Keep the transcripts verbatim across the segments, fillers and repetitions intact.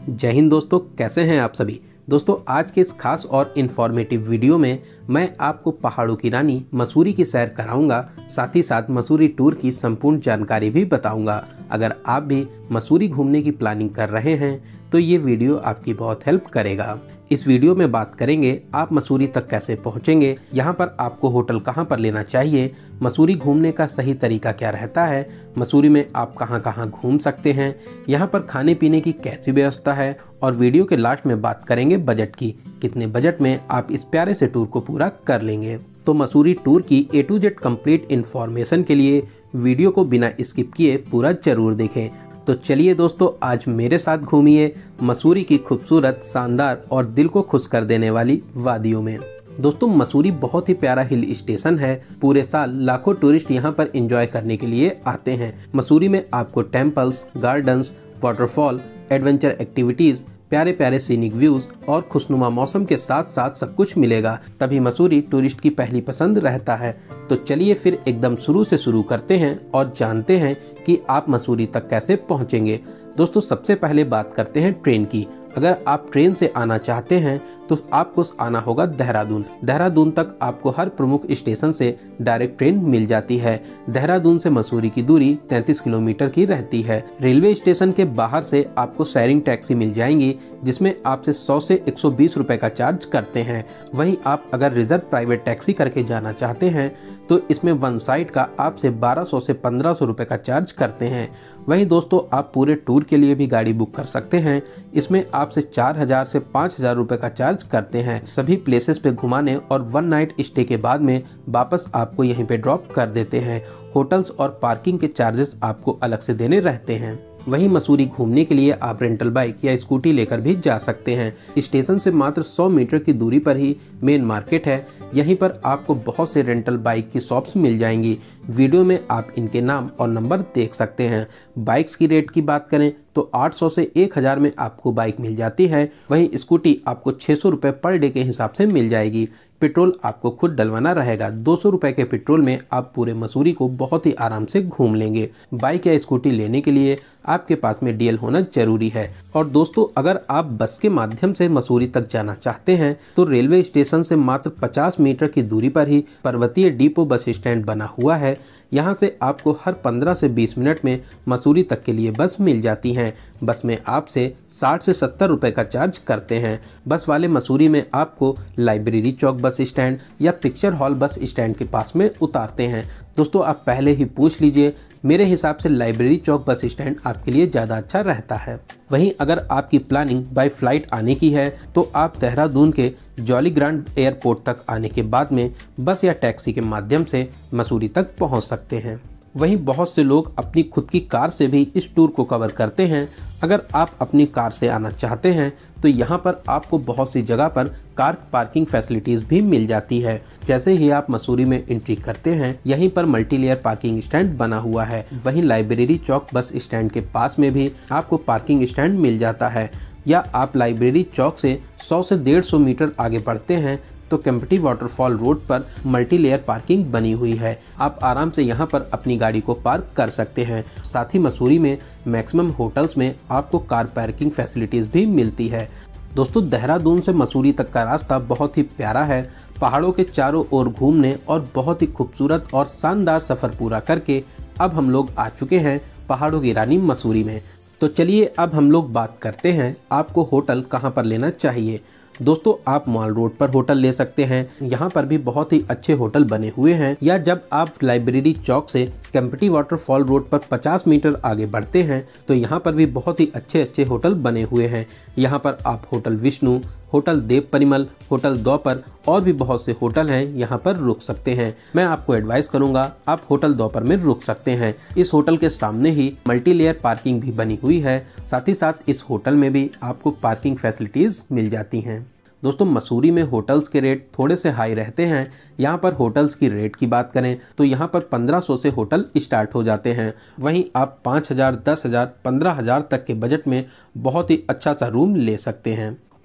जय हिंद दोस्तों, कैसे हैं आप सभी। दोस्तों आज के इस खास और इन्फॉर्मेटिव वीडियो में मैं आपको पहाड़ों की रानी मसूरी की सैर कराऊंगा, साथ ही साथ मसूरी टूर की संपूर्ण जानकारी भी बताऊंगा। अगर आप भी मसूरी घूमने की प्लानिंग कर रहे हैं तो ये वीडियो आपकी बहुत हेल्प करेगा। इस वीडियो में बात करेंगे आप मसूरी तक कैसे पहुंचेंगे, यहाँ पर आपको होटल कहाँ पर लेना चाहिए, मसूरी घूमने का सही तरीका क्या रहता है, मसूरी में आप कहाँ कहाँ घूम सकते हैं, यहाँ पर खाने पीने की कैसी व्यवस्था है, और वीडियो के लास्ट में बात करेंगे बजट की, कितने बजट में आप इस प्यारे से टूर को पूरा कर लेंगे। तो मसूरी टूर की A to Z complete information के लिए वीडियो को बिना स्किप किए पूरा जरूर देखें। तो चलिए दोस्तों, आज मेरे साथ घूमिए मसूरी की खूबसूरत, शानदार और दिल को खुश कर देने वाली वादियों में। दोस्तों मसूरी बहुत ही प्यारा हिल स्टेशन है। पूरे साल लाखों टूरिस्ट यहाँ पर एंजॉय करने के लिए आते हैं। मसूरी में आपको temples, gardens, waterfall, adventure activities, प्यारे प्यारे सीनिक व्यूज और खुशनुमा मौसम के साथ साथ सब कुछ मिलेगा, तभी मसूरी टूरिस्ट की पहली पसंद रहता है। तो चलिए फिर एकदम शुरू से शुरू करते हैं और जानते हैं कि आप मसूरी तक कैसे पहुंचेंगे। दोस्तों सबसे पहले बात करते हैं ट्रेन की। अगर आप ट्रेन से आना चाहते हैं तो आपको आना होगा देहरादून। देहरादून तक आपको हर प्रमुख स्टेशन से डायरेक्ट ट्रेन मिल जाती है। देहरादून से मसूरी की दूरी तैंतीस किलोमीटर की रहती है। रेलवे स्टेशन के बाहर से आपको शेयरिंग टैक्सी मिल जाएंगी, जिसमें आपसे सौ से एक सौ बीस रुपए का चार्ज करते हैं। वहीं आप अगर रिजर्व प्राइवेट टैक्सी करके जाना चाहते हैं तो इसमें वन साइड का आपसे बारह सौ से पंद्रह सौ रुपए का चार्ज करते हैं। वहीं दोस्तों आप पूरे टूर के लिए भी गाड़ी बुक कर सकते हैं। इसमें आपसे चार हजार से पाँच हजार रुपए का चार्ज करते हैं। सभी प्लेसेस पे घुमाने और वन नाइट स्टे के बाद में वापस आपको यहीं पे ड्रॉप कर देते हैं। होटल्स और पार्किंग के चार्जेस आपको अलग से देने रहते हैं। वहीं मसूरी घूमने के लिए आप रेंटल बाइक या स्कूटी लेकर भी जा सकते हैं। स्टेशन से मात्र सौ मीटर की दूरी पर ही मेन मार्केट है। यहीं पर आपको बहुत से रेंटल बाइक की शॉप्स मिल जाएंगी। वीडियो में आप इनके नाम और नंबर देख सकते हैं। बाइक्स की रेट की बात करें तो आठ सौ से एक हज़ार में आपको बाइक मिल जाती है। वहीं स्कूटी आपको छह सौ रुपए पर डे के हिसाब से मिल जाएगी। पेट्रोल आपको खुद डलवाना रहेगा। दो सौ रुपए के पेट्रोल में आप पूरे मसूरी को बहुत ही आराम से घूम लेंगे। बाइक या स्कूटी लेने के लिए आपके पास में डीएल होना जरूरी है। और दोस्तों अगर आप बस के माध्यम से मसूरी तक जाना चाहते हैं तो रेलवे स्टेशन से मात्र पचास मीटर की दूरी पर ही पर्वतीय डिपो बस स्टैंड बना हुआ है। यहाँ से आपको हर पंद्रह से बीस मिनट में मसूरी तक के लिए बस मिल जाती हैं। बस में आपसे साठ से सत्तर रुपए का चार्ज करते हैं। बस वाले मसूरी में आपको लाइब्रेरी चौक बस स्टैंड या पिक्चर हॉल बस स्टैंड के पास में उतारते हैं। दोस्तों आप पहले ही पूछ लीजिए, मेरे हिसाब से लाइब्रेरी चौक बस स्टैंड आपके लिए ज़्यादा अच्छा रहता है। वहीं अगर आपकी प्लानिंग बाय फ्लाइट आने की है तो आप देहरादून के जॉली ग्रांट एयरपोर्ट तक आने के बाद में बस या टैक्सी के माध्यम से मसूरी तक पहुंच सकते हैं। वहीं बहुत से लोग अपनी खुद की कार से भी इस टूर को कवर करते हैं। अगर आप अपनी कार से आना चाहते हैं तो यहाँ पर आपको बहुत सी जगह पर कार पार्किंग फैसिलिटीज़ भी मिल जाती है। जैसे ही आप मसूरी में एंट्री करते हैं यहीं पर मल्टी लेयर पार्किंग स्टैंड बना हुआ है। वहीं लाइब्रेरी चौक बस स्टैंड के पास में भी आपको पार्किंग स्टैंड मिल जाता है। या आप लाइब्रेरी चौक से सौ से डेढ़ सौ मीटर आगे बढ़ते हैं तो केम्प्टी वाटरफॉल रोड पर मल्टी लेयर पार्किंग बनी हुई है। आप आराम से यहाँ पर अपनी गाड़ी को पार्क कर सकते हैं। साथ ही मसूरी में मैक्सिमम होटल्स में आपको कार पार्किंग फैसिलिटीज़ भी मिलती है। दोस्तों देहरादून से मसूरी तक का रास्ता बहुत ही प्यारा है। पहाड़ों के चारों ओर घूमने और बहुत ही खूबसूरत और शानदार सफ़र पूरा करके अब हम लोग आ चुके हैं पहाड़ों की रानी मसूरी में। तो चलिए अब हम लोग बात करते हैं आपको होटल कहाँ पर लेना चाहिए। दोस्तों आप मॉल रोड पर होटल ले सकते हैं। यहाँ पर भी बहुत ही अच्छे होटल बने हुए हैं। या जब आप लाइब्रेरी चौक से केम्प्टी वाटरफॉल रोड पर पचास मीटर आगे बढ़ते हैं तो यहाँ पर भी बहुत ही अच्छे अच्छे होटल बने हुए हैं। यहाँ पर आप hotel Vishnu, hotel Dev Parimal, hotel दोपहर और भी बहुत से होटल हैं, यहाँ पर रुक सकते हैं। मैं आपको एडवाइस करूँगा आप होटल दोपहर में रुक सकते हैं। इस होटल के सामने ही मल्टी लेयर पार्किंग भी बनी हुई है। साथ ही साथ इस होटल में भी आपको पार्किंग फैसिलिटीज़ मिल जाती हैं। दोस्तों मसूरी में होटल्स के रेट थोड़े से हाई रहते हैं। यहाँ पर होटल्स की रेट की बात करें तो यहाँ पर पंद्रह सौ से होटल स्टार्ट हो जाते हैं। वहीं आप पाँच हज़ार, दस हज़ार, पंद्रह हज़ार तक के बजट में बहुत ही अच्छा सा रूम ले सकते हैं।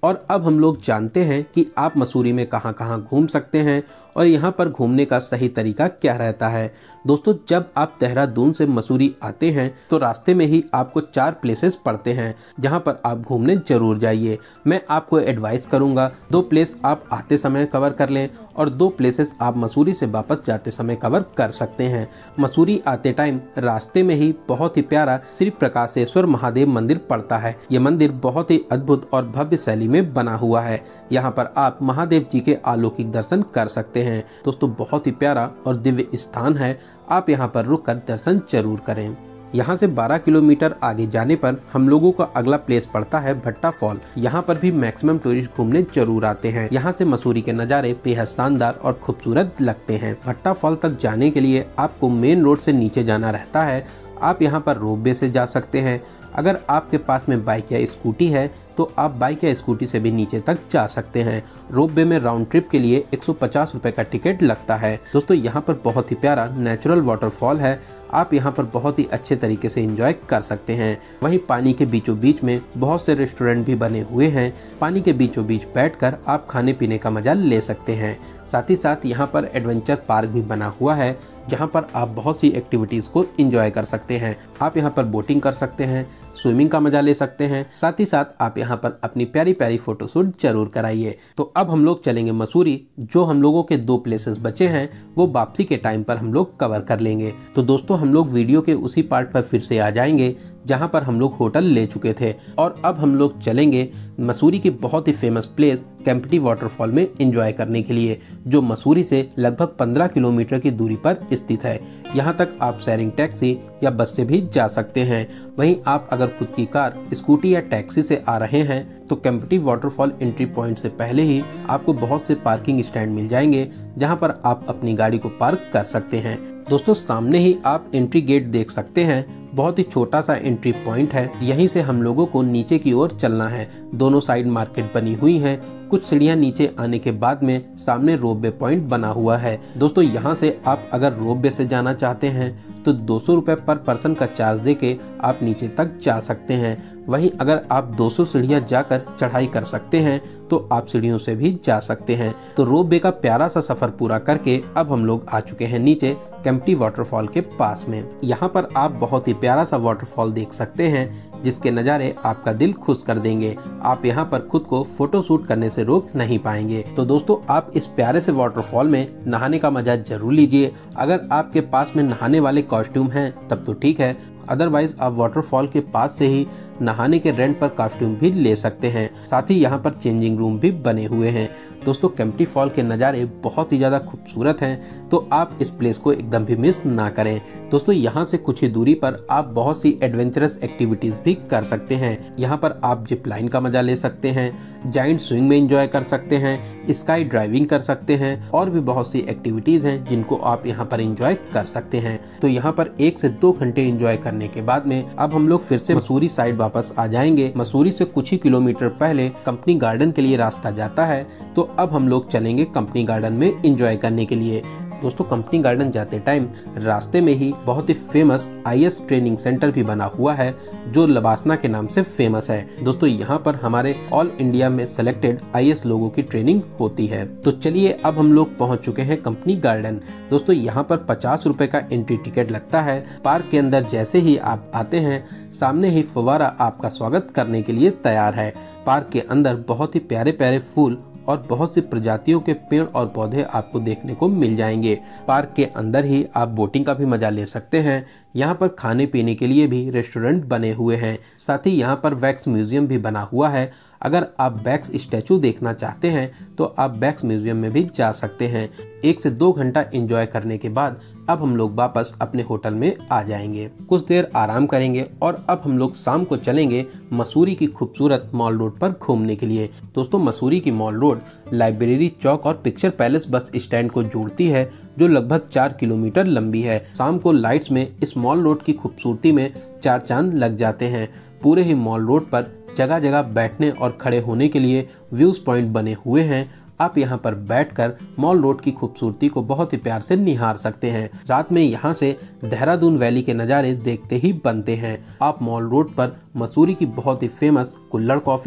और अब हम लोग जानते हैं कि आप मसूरी में कहां कहां घूम सकते हैं और यहां पर घूमने का सही तरीका क्या रहता है। दोस्तों, जब आप देहरादून से मसूरी आते हैं तो रास्ते में ही आपको चार प्लेसेस पड़ते हैं जहां पर आप घूमने जरूर जाइए। मैं आपको एडवाइस करूंगा दो प्लेस आप आते समय कवर कर लें और दो प्लेसेस आप मसूरी से वापस जाते समय कवर कर सकते हैं। मसूरी आते टाइम रास्ते में ही बहुत ही प्यारा श्री प्रकाशेश्वर महादेव मंदिर पड़ता है। यह मंदिर बहुत ही अद्भुत और भव्य शैली में बना हुआ है। यहाँ पर आप महादेव जी के अलौकिक दर्शन कर सकते हैं। दोस्तों, बहुत ही प्यारा और दिव्य स्थान है, आप यहाँ पर रुक कर दर्शन जरूर करें। यहाँ से बारह किलोमीटर आगे जाने पर हम लोगों का अगला प्लेस पड़ता है भट्टा फॉल। यहाँ पर भी मैक्सिमम टूरिस्ट घूमने जरूर आते हैं। यहाँ से मसूरी के नज़ारे बेहद शानदार और खूबसूरत लगते हैं। भट्टा फॉल तक जाने के लिए आपको मेन रोड से नीचे जाना रहता है। आप यहाँ पर रोपवे से जा सकते हैं। अगर आपके पास में बाइक या स्कूटी है तो आप बाइक या स्कूटी से भी नीचे तक जा सकते हैं। रोपवे में राउंड ट्रिप के लिए एक सौ पचास रुपए का टिकट लगता है। दोस्तों, यहाँ पर बहुत ही प्यारा नेचुरल वाटरफॉल है, आप यहाँ पर बहुत ही अच्छे तरीके से एंजॉय कर सकते हैं। वहीं पानी के बीचों बीच में बहुत से रेस्टोरेंट भी बने हुए हैं। पानी के बीचों बीच बैठकर आप खाने पीने का मजा ले सकते हैं। साथ ही साथ यहाँ पर एडवेंचर पार्क भी बना हुआ है जहाँ पर आप बहुत सी एक्टिविटीज को एंजॉय कर सकते हैं। आप यहाँ पर बोटिंग कर सकते हैं, स्विमिंग का मजा ले सकते हैं। साथ ही साथ आप यहाँ पर अपनी प्यारी प्यारी फोटोशूट जरूर कराइए। तो अब हम लोग चलेंगे मसूरी। जो हम लोगों के दो प्लेसेस बचे हैं वो वापसी के टाइम पर हम लोग कवर कर लेंगे। तो दोस्तों, हम लोग वीडियो के उसी पार्ट पर फिर से आ जाएंगे जहाँ पर हम लोग होटल ले चुके थे और अब हम लोग चलेंगे मसूरी की बहुत ही फेमस प्लेस केम्प्टी वाटरफॉल में एंजॉय करने के लिए, जो मसूरी से लगभग पंद्रह किलोमीटर की दूरी पर स्थित है। यहाँ तक आप शेयरिंग टैक्सी या बस से भी जा सकते हैं। वहीं आप अगर खुद की कार, स्कूटी या टैक्सी से आ रहे हैं तो केम्प्टी वाटरफॉल एंट्री पॉइंट से पहले ही आपको बहुत से पार्किंग स्टैंड मिल जाएंगे जहाँ पर आप अपनी गाड़ी को पार्क कर सकते हैं। दोस्तों, सामने ही आप एंट्री गेट देख सकते हैं। बहुत ही छोटा सा एंट्री पॉइंट है। यहीं से हम लोगों को नीचे की ओर चलना है। दोनों साइड मार्केट बनी हुई है। कुछ सीढ़ियां नीचे आने के बाद में सामने रोपवे पॉइंट बना हुआ है। दोस्तों, यहाँ से आप अगर रोपवे से जाना चाहते हैं तो दो सौ रुपए पर पर्सन का चार्ज देके आप नीचे तक जा सकते हैं। वहीं अगर आप दो सौ सीढ़ियां जाकर चढ़ाई कर सकते हैं तो आप सीढ़ियों से भी जा सकते हैं। तो रोपवे का प्यारा सा सफर पूरा करके अब हम लोग आ चुके हैं नीचे केम्प्टी वाटरफॉल के पास में। यहाँ पर आप बहुत ही प्यारा सा वाटरफॉल देख सकते हैं जिसके नज़ारे आपका दिल खुश कर देंगे। आप यहाँ पर खुद को फोटो शूट करने से रोक नहीं पाएंगे। तो दोस्तों, आप इस प्यारे से वाटरफॉल में नहाने का मजा जरूर लीजिए। अगर आपके पास में नहाने वाले कॉस्ट्यूम हैं तब तो ठीक है, अदरवाइज आप वाटरफॉल के पास से ही नहाने के रेंट पर कॉस्ट्यूम भी ले सकते हैं। साथ ही यहाँ पर चेंजिंग रूम भी बने हुए हैं। दोस्तों, केम्प्टी फॉल के नज़ारे बहुत ही ज़्यादा खूबसूरत हैं, तो आप इस प्लेस को एकदम भी मिस ना करें। दोस्तों, यहाँ से कुछ ही दूरी पर आप बहुत सी एडवेंचरस एक्टिविटीज़ भी कर सकते हैं। यहाँ पर आप जिप लाइन का मजा ले सकते हैं, जाइंट स्विंग में एंजॉय कर सकते हैं, स्काई ड्राइविंग कर सकते हैं और भी बहुत सी एक्टिविटीज़ हैं जिनको आप यहाँ पर एंजॉय कर सकते हैं। तो यहाँ पर एक से दो घंटे एंजॉय करने के बाद में अब हम लोग फिर से मसूरी साइड वापस आ जाएंगे। मसूरी से कुछ ही किलोमीटर पहले कंपनी गार्डन के लिए रास्ता जाता है, तो अब हम लोग चलेंगे कंपनी गार्डन में एंजॉय करने के लिए। दोस्तों, कंपनी गार्डन जाते टाइम रास्ते में ही बहुत ही famous I A S training centre भी बना हुआ है जो लबासना के नाम से फेमस है। दोस्तों, यहाँ पर हमारे ऑल इंडिया में सेलेक्टेड आई ए एस लोगों की ट्रेनिंग होती है। तो चलिए, अब हम लोग पहुँच चुके हैं कंपनी गार्डन। दोस्तों, यहाँ पर पचास रुपए का एंट्री टिकट लगता है। पार्क के अंदर जैसे ही आप आते हैं सामने ही फव्वारा आपका स्वागत करने के लिए तैयार है। पार्क के अंदर बहुत ही प्यारे प्यारे फूल और बहुत सी प्रजातियों के पेड़ और पौधे आपको देखने को मिल जाएंगे। पार्क के अंदर ही आप बोटिंग का भी मजा ले सकते हैं। यहाँ पर खाने पीने के लिए भी रेस्टोरेंट बने हुए हैं। साथ ही यहाँ पर वैक्स म्यूजियम भी बना हुआ है। अगर आप वैक्स स्टैचू देखना चाहते हैं तो आप वैक्स म्यूजियम में भी जा सकते हैं। एक से दो घंटा एंजॉय करने के बाद अब हम लोग वापस अपने होटल में आ जाएंगे, कुछ देर आराम करेंगे और अब हम लोग शाम को चलेंगे मसूरी की खूबसूरत मॉल रोड पर घूमने के लिए। दोस्तों, मसूरी की मॉल रोड लाइब्रेरी चौक और पिक्चर पैलेस बस स्टैंड को जोड़ती है जो लगभग चार किलोमीटर लंबी है। शाम को लाइट्स में इस मॉल रोड की खूबसूरती में चार चांद लग जाते हैं। पूरे ही मॉल रोड पर जगह जगह बैठने और खड़े होने के लिए व्यूज पॉइंट बने हुए हैं। आप यहाँ पर बैठकर मॉल रोड की खूबसूरती को बहुत ही प्यार से निहार सकते हैं। रात में यहाँ से देहरादून वैली के नज़ारे देखते ही बनते हैं। आप मॉल रोड पर मसूरी की बहुत ही फेमस कुल्हड़ कॉफ़ी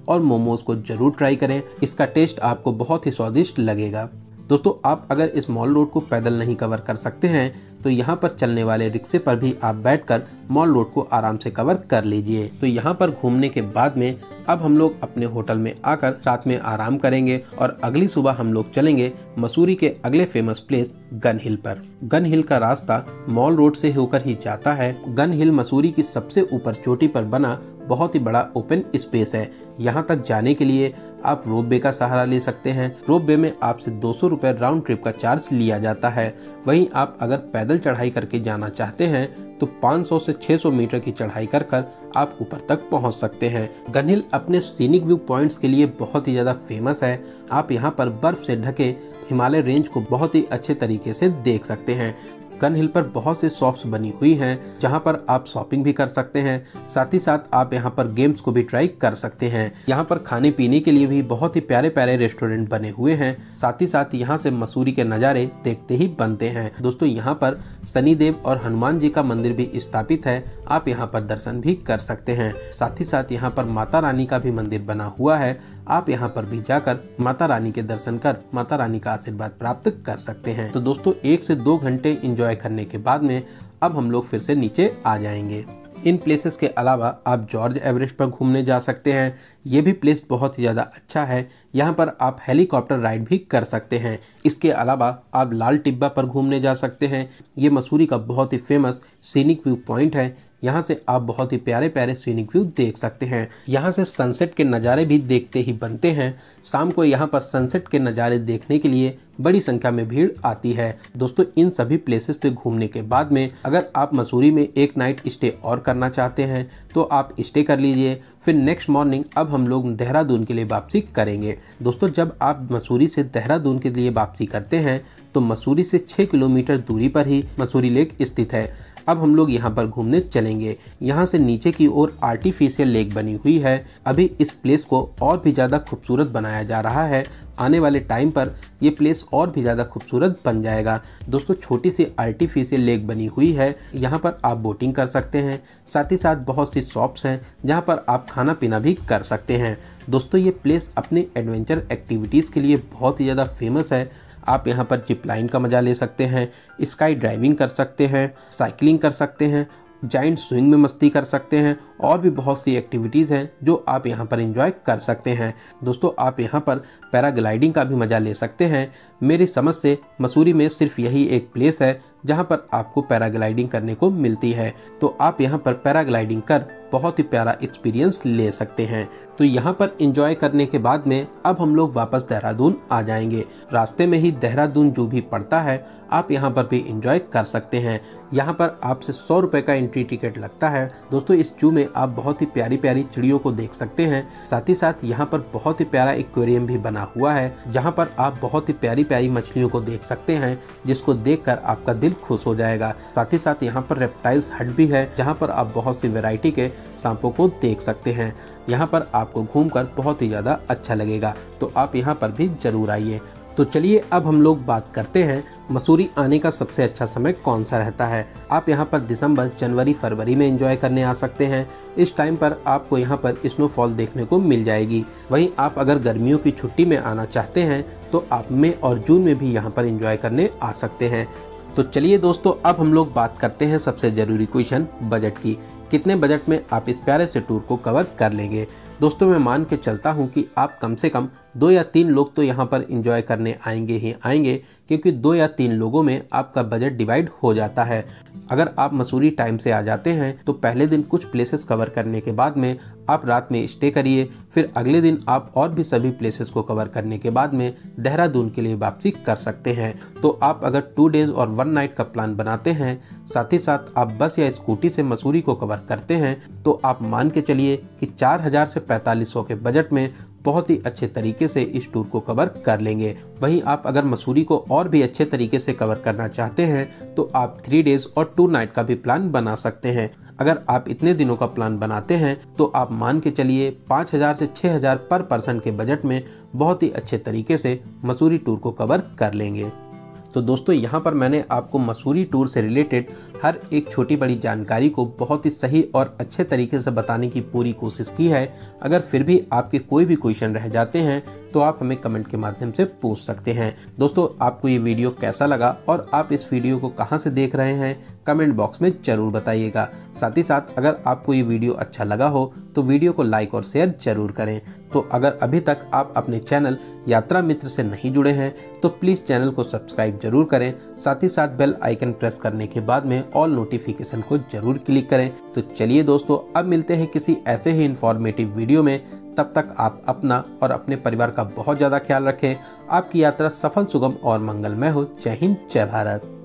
और मोमोज को जरूर ट्राई करें। इसका टेस्ट आपको बहुत ही स्वादिष्ट लगेगा। दोस्तों, आप अगर इस मॉल रोड को पैदल नहीं कवर कर सकते हैं तो यहाँ पर चलने वाले रिक्शे पर भी आप बैठकर मॉल रोड को आराम से कवर कर लीजिए। तो यहाँ पर घूमने के बाद में अब हम लोग अपने होटल में आकर रात में आराम करेंगे और अगली सुबह हम लोग चलेंगे मसूरी के अगले फेमस प्लेस गन हिल पर। गन हिल का रास्ता मॉल रोड से होकर ही जाता है। गन हिल मसूरी की सबसे ऊपर चोटी पर बना बहुत ही बड़ा ओपन स्पेस है। यहाँ तक जाने के लिए आप रोप वे का सहारा ले सकते हैं। रोप वे में आपसे दो सौ रुपए राउंड ट्रिप का चार्ज लिया जाता है। वहीं आप अगर पैदल चढ़ाई करके जाना चाहते हैं तो पाँच सौ से छह सौ मीटर की चढ़ाई कर कर आप ऊपर तक पहुंच सकते हैं। गन हिल अपने सीनिक व्यू पॉइंट्स के लिए बहुत ही ज्यादा फेमस है। आप यहाँ पर बर्फ से ढके हिमालय रेंज को बहुत ही अच्छे तरीके से देख सकते हैं। गन हिल पर बहुत से शॉप्स बनी हुई हैं जहां पर आप शॉपिंग भी कर सकते हैं। साथ ही साथ आप यहां पर गेम्स को भी ट्राई कर सकते हैं। यहां पर खाने पीने के लिए भी बहुत ही प्यारे प्यारे रेस्टोरेंट बने हुए हैं। साथ ही साथ यहां से मसूरी के नज़ारे देखते ही बनते हैं। दोस्तों, यहां पर शनिदेव और हनुमान जी का मंदिर भी स्थापित है। आप यहां पर दर्शन भी कर सकते हैं। साथ ही साथ यहां पर माता रानी का भी मंदिर बना हुआ है। आप यहाँ पर भी जाकर माता रानी के दर्शन कर माता रानी का आशीर्वाद प्राप्त कर सकते हैं। तो दोस्तों, एक से दो घंटे एंजॉय करने के बाद में अब हम लोग फिर से नीचे आ जाएंगे। इन प्लेसेस के अलावा आप जॉर्ज एवरेस्ट पर घूमने जा सकते हैं। ये भी प्लेस बहुत ही ज़्यादा अच्छा है। यहाँ पर आप हेलीकॉप्टर राइड भी कर सकते हैं। इसके अलावा आप लाल टिब्बा पर घूमने जा सकते हैं। ये मसूरी का बहुत ही फेमस सीनिक व्यू पॉइंट है। यहाँ से आप बहुत ही प्यारे प्यारे सीनिक व्यू देख सकते हैं। यहाँ से सनसेट के नज़ारे भी देखते ही बनते हैं। शाम को यहाँ पर सनसेट के नज़ारे देखने के लिए बड़ी संख्या में भीड़ आती है। दोस्तों, इन सभी प्लेसेस पे घूमने के बाद में अगर आप मसूरी में एक नाइट स्टे और करना चाहते हैं तो आप स्टे कर लीजिए। फिर नेक्स्ट मॉर्निंग अब हम लोग देहरादून के लिए वापसी करेंगे। दोस्तों, जब आप मसूरी से देहरादून के लिए वापसी करते हैं तो मसूरी से छः किलोमीटर दूरी पर ही मसूरी लेक स्थित है। अब हम लोग यहाँ पर घूमने चलेंगे। यहाँ से नीचे की ओर आर्टिफिशियल लेक बनी हुई है। अभी इस प्लेस को और भी ज़्यादा खूबसूरत बनाया जा रहा है। आने वाले टाइम पर ये प्लेस और भी ज़्यादा खूबसूरत बन जाएगा। दोस्तों, छोटी सी आर्टिफिशियल लेक बनी हुई है। यहाँ पर आप बोटिंग कर सकते हैं। साथ ही साथ बहुत सी शॉप्स हैं जहाँ पर आप खाना पीना भी कर सकते हैं। दोस्तों, ये प्लेस अपनी एडवेंचर एक्टिविटीज़ के लिए बहुत ही ज़्यादा फेमस है। आप यहाँ पर जिप लाइन का मजा ले सकते हैं, स्काई ड्राइविंग कर सकते हैं, साइकिलिंग कर सकते हैं, जाइंट स्विंग में मस्ती कर सकते हैं और भी बहुत सी एक्टिविटीज़ हैं जो आप यहाँ पर एंजॉय कर सकते हैं। दोस्तों, आप यहाँ पर पैराग्लाइडिंग का भी मज़ा ले सकते हैं। मेरी समझ से मसूरी में सिर्फ यही एक प्लेस है जहाँ पर आपको पैराग्लाइडिंग करने को मिलती है। तो आप यहाँ पर पैराग्लाइडिंग कर बहुत ही प्यारा एक्सपीरियंस ले सकते हैं। तो यहाँ पर एंजॉय करने के बाद में अब हम लोग वापस देहरादून आ जाएंगे। रास्ते में ही देहरादून जू भी पड़ता है, आप यहाँ पर भी एंजॉय कर सकते हैं। यहाँ पर आपसे सौ रुपए का एंट्री टिकट लगता है। दोस्तों, इस जू में आप बहुत ही प्यारी प्यारी चिड़ियों को देख सकते हैं। साथ ही साथ यहाँ पर बहुत ही प्यारा एक्वेरियम भी बना हुआ है जहाँ पर आप बहुत ही प्यारी प्यारी मछलियों को देख सकते हैं, जिसको देखकर आपका दिल खुश हो जाएगा। साथ ही साथ यहाँ पर रेप्टाइल्स हट भी है जहाँ पर आप बहुत सी वैरायटी के सांपों को देख सकते हैं। यहाँ पर आपको घूमकर बहुत ही ज़्यादा अच्छा लगेगा। तो आप यहाँ पर भी जरूर आइए। तो चलिए अब हम लोग बात करते हैं मसूरी आने का सबसे अच्छा समय कौन सा रहता है। आप यहाँ पर दिसंबर, जनवरी, फरवरी में एंजॉय करने आ सकते हैं। इस टाइम पर आपको यहाँ पर स्नोफॉल देखने को मिल जाएगी। वहीं आप अगर गर्मियों की छुट्टी में आना चाहते हैं तो आप मई और जून में भी यहाँ पर एंजॉय करने आ सकते हैं। तो चलिए दोस्तों, अब हम लोग बात करते हैं सबसे ज़रूरी क्वेश्चन, बजट की। कितने बजट में आप इस प्यारे से टूर को कवर कर लेंगे। दोस्तों, मैं मान के चलता हूं कि आप कम से कम दो या तीन लोग तो यहां पर एंजॉय करने आएंगे ही आएंगे, क्योंकि दो या तीन लोगों में आपका बजट डिवाइड हो जाता है। अगर आप मसूरी टाइम से आ जाते हैं तो पहले दिन कुछ प्लेसेस कवर करने के बाद में आप रात में स्टे करिए। फिर अगले दिन आप और भी सभी प्लेसेस को कवर करने के बाद में देहरादून के लिए वापसी कर सकते हैं। तो आप अगर टू डेज और वन नाइट का प्लान बनाते हैं, साथ ही साथ आप बस या स्कूटी से मसूरी को कवर करते हैं, तो आप मान के चलिए कि चार हजार से पैंतालीस सौ के बजट में बहुत ही अच्छे तरीके से इस टूर को कवर कर लेंगे। वहीं आप अगर मसूरी को और भी अच्छे तरीके से कवर करना चाहते हैं तो आप थ्री डेज और टू नाइट का भी प्लान बना सकते हैं। अगर आप इतने दिनों का प्लान बनाते हैं तो आप मान के चलिए पाँच हजार से छः हजार पर पर्सन के बजट में बहुत ही अच्छे तरीके से मसूरी टूर को कवर कर लेंगे। तो दोस्तों यहाँ पर मैंने आपको मसूरी टूर से रिलेटेड हर एक छोटी बड़ी जानकारी को बहुत ही सही और अच्छे तरीके से बताने की पूरी कोशिश की है। अगर फिर भी आपके कोई भी क्वेश्चन रह जाते हैं तो आप हमें कमेंट के माध्यम से पूछ सकते हैं। दोस्तों आपको ये वीडियो कैसा लगा और आप इस वीडियो को कहाँ से देख रहे हैं कमेंट बॉक्स में जरूर बताइएगा। साथ ही साथ अगर आपको ये वीडियो अच्छा लगा हो तो वीडियो को लाइक और शेयर जरूर करें। तो अगर अभी तक आप अपने चैनल यात्रा मित्र से नहीं जुड़े हैं तो प्लीज़ चैनल को सब्सक्राइब जरूर करें। साथ ही साथ बेल आइकन प्रेस करने के बाद में ऑल नोटिफिकेशन को जरूर क्लिक करें। तो चलिए दोस्तों अब मिलते हैं किसी ऐसे ही इंफॉर्मेटिव वीडियो में। तब तक आप अपना और अपने परिवार का बहुत ज़्यादा ख्याल रखें। आपकी यात्रा सफल, सुगम और मंगलमय हो। जय हिंद, जय भारत।